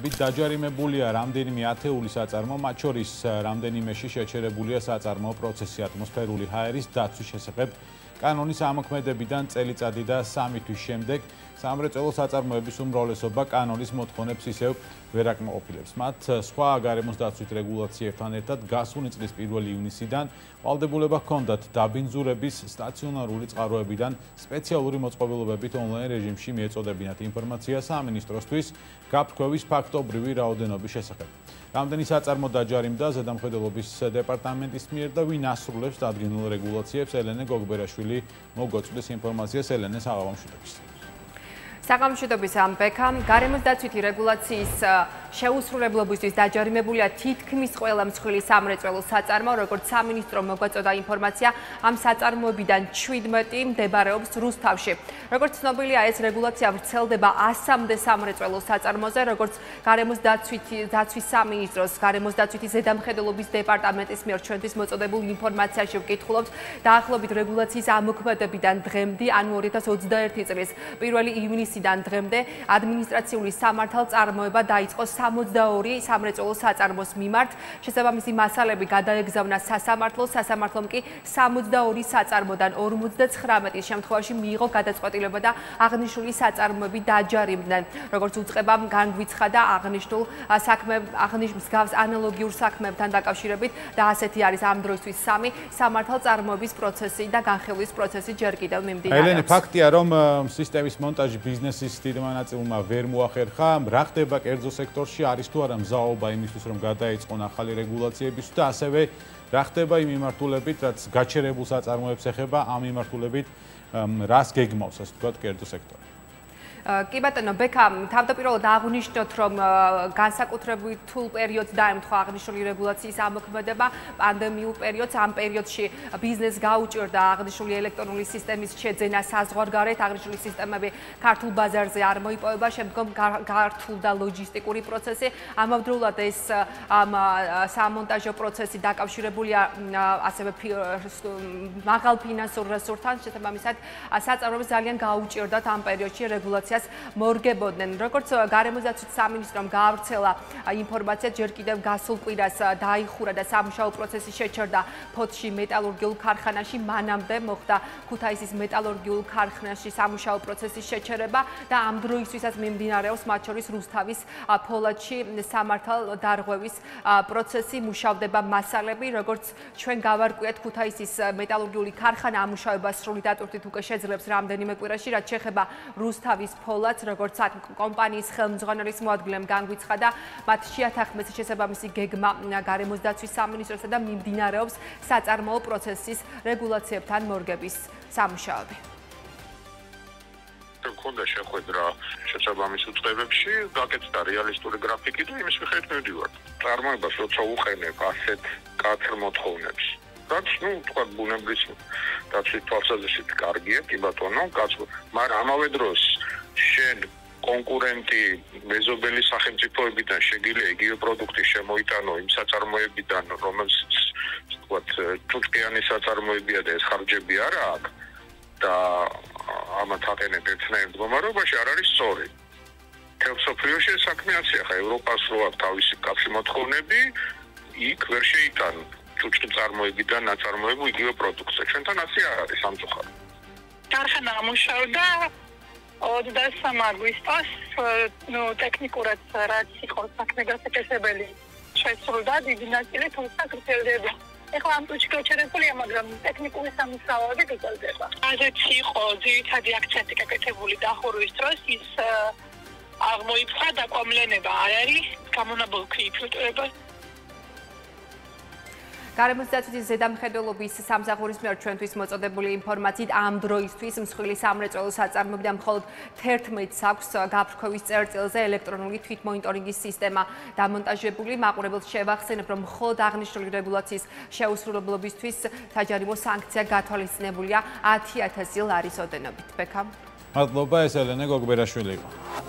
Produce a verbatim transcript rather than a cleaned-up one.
მოქმედებით დაჯარიმებულია რამდენიმე ათეული საწარმო, მათ შორის რამდენიმეში შეჩერებულია საწარმო პროცესი ატმოსფერული ჰაერის დაცვის შესახებ კანონის ამოქმედებიდან წელიწადი და სამი თვის შემდეგ სამრეწველო საწარმოების უმრავლესობა კანონის მოთხოვნებს ისევ ვერ აკმაყოფილებს. მათ სხვა გარემოს დაცვით რეგულაციებთან ერთად გასული წლის პირველი ივნისიდან ვალდებულება ჰქონდათ დაბინძურების სტაციონარული წყაროებიდან სპეციალური მოწყობილობებით ონლაინ რეჟიმში მიეწოდებინათ ინფორმაცია სამინისტროსთვის გაფრქვევის ფაქტობრივი რაოდენობის შესახებ. რამდენი საწარმო დაჯარიმდა ზედამხედველობის დეპარტამენტის მიერ და ვინ ასრულებს დადგენილ რეგულაციებს ელენე გოგბერაშვილი მოგოწვდის ინფორმაციას ელენეს აღავამშვიდობის. საგამშვიდობის ამბექა გარემოს დაცვითი რეგულაციის შეუსრულებლობისთვის დაჯარიმებულია თითქმის ყველა მსხვილი სამრეწველო საწარმო, როგორც სამინისტრო მოგვაწოდა ინფორმაცია, ამ საწარმოებიდან შვიდმეტი მდებარეობს რუსთავში. როგორც ცნობილია, ეს რეგულაცია ვრცელდება ასამდე სამრეწველო საწარმოზე, როგორც გარემოს დაცვის სამინისტროს, გარემოს დაცვითი ზედამხედველობის დეპარტამენტის მიერ ჩვენთვის მოწოდებულ ინფორმაციაში ვკითხულობთ, დაახლოებით რეგულაციის ამოქმედებიდან დღემდე, ანუ ორი ათას ოცდაერთი წლის პირველი ივნისიდან დღემდე ადმინისტრაციული სამართალწარმოება დაიწყო სამოცდაორი სამრეწველო საწარმოს მიმართ. შესაბამისი მასალები გადაეგზავნა სასამართლოს, სასამართლომ კი სამოცდაორი საწარმოდან ორმოცდაცხრამეტის შემთხვევაში მიიღო გადაწყვეტილება და აღნიშნული საწარმოები დაჯარიმდნენ. როგორც უწყებამ განგვიცხადა აღნიშნულ საქმეებს, აღნიშნულ მსგავს ანალოგიურ საქმეებთან დაკავშირებით და ასეთი არის ამ დროისთვის სამი სამართალწარმოების პროცესი და განხილვის პროცესი ჯერ კიდევ მიმდინარეობს. ელენე, ფაქტია, რომ სისტემის მონტაჟი ბიზნესის დიდმა ნაწილმა ვერ მოახერხა. რა ხდება კერძო სექტორში, არის თუ არა მზაობა იმისთვის, რომ გადაეწყონ ახალი რეგულაციების და ასევე რა ხდება იმ მიმართულებით, რაც გაჩერებულ საწარმოებს ეხება, ამ მიმართულებით რას გეგმავს, ასე ვთქვათ, კერძო სექტორი. კი ბატონო, ბექა, თავდაპირველად აღვნიშნოთ, რომ განსაკუთრებით რთულ პერიოდს დაემთხვა აღნიშნული რეგულაციის ამოქმედება, პანდემიურ პერიოდს. ამ პერიოდში ბიზნესს გაუჭირდა აღნიშნული ელექტრონული სისტემის შეძენა საზღვარგარეთ, აღნიშნული სისტემები ქართულ ბაზარზე არ მოიპოვება, შემდგომ გართულდა ლოჯისტიკური პროცესი. ამავდროულად ეს სამონტაჟო პროცესი დაკავშირებულია ასევე მაღალ ფინანსურ რესურსთან, შესაბამისად საწარმოებს ძალიან გაუჭირდათ ამ პერიოდში რეგულაცია მორგებოდნენ. როგორც გარემოს დაცვის სამინისტრომ გაავრცელა ინფორმაცია, ჯერ კიდევ გასულ კვირას დაიხურა და სამუშაო პროცესი შეჩერდა ფოთში მეტალურგიულ ქარხანაში. მანამდე მოხდა ქუთაისის მეტალურგიულ ქარხანაში სამუშაო პროცესის შეჩერება და ამ დროისთვისაც მიმდინარეობს მათ შორის რუსთავის ფოლადში სამართალ დარღვევის პროცესი. მუშავდება მასალები, როგორც ჩვენ გავარკვიეთ, ქუთაისის მეტალურგიული ქარხანა ამუშავებას სრული დატვირთვით უკვე შეძლებს რამდენიმე კვირაში, რაც შეეხება რუსთავის ფოლადს, როგორც კომპანიის ხელმძღვანელის მოადგილემ განგვიცხადა, მათ შეათანხმეს შესაბამისი გეგმა გარემოს დაცვის სამინისტროსა და მიმდინარეობს საწარმოო პროცესის რეგულაციებთან მორგების სამუშაოები. ქონდა შეხვედრა შესაბამის უწყებებში, გაკეთდა რეალისტური გრაფიკი და იმის მიხედვით მივდივართ. წარმოებას როცა უყენებ ასეთ კაცრ მოთხოვნებს, რაც ნუ თქვა ბუნებრივი დაცვის თვალსაზრისით კარგია, კი ბატონო, კაც, მაგრამ ამავე დროს შენ კონკურენტი მეზობელი სახელმწიფოებიდან შეგიძლია იგივე პროდუქტი შემოიტანო იმ საწარმოებიდან, რომელსაც თქვა თუთქიანი საწარმოებია და ეს ხარჯები არ აქვს და ამათ აყენებ ერთნაირ მდგომარეობაში, არ არის სწორი. მთელ მსოფლიოში ეს საქმე აცია, ხა ევროპას რო აქვს თავისი კაცრი მოთხოვნები, იქ ვერ შეიტანო ჩუჩქი წარმოებიდან ნაწარმოებულ იგივე პროდუქტზე. ჩვენთან ასე არ არის სამწუხაროდ. ქარხანა ამუშავდა ოცდასამ აგვისტოს, ნუ ტექნიკურად რაც იყო საქმე გასაკეთებელი შესრულდა დიდი ნაწილი, თუმცა კრიტერიები ეხლა ამ წუთში გაჩერებულია, მაგრამ ტექნიკური სამუშაოები გრძელდება. ასეთი იყო ძირითადი აქცენტი გაკეთებული დახურვის დროს, ის აღმოიფხა დაკვამლენება არ არის, გამონაბოლქვი იფილტრება. გარემოს დაცვის ზედამხედველობის სამსახურის მიერ ჩვენთვის მოწოდებული ინფორმაციით ამ დროისთვის მსხვილი სამრეწველო საწარმოებიდან მხოლოდ თერთმეტს აქვს გაფრქვევის წერტილზე ელექტრონული თვითმონიტორინგის სისტემა დამონტაჟებული. მაყურებელს შევახსენებ, რომ მხოლოდ აღნიშნული რეგულაციის შეუსრულებლობისთვის საჯარიმო სანქცია გათვალისწინებულია ათი ათასი ლარის ოდენობით. ბექა. მადლობა, ეს ელენე გოგბერაშვილი იყო.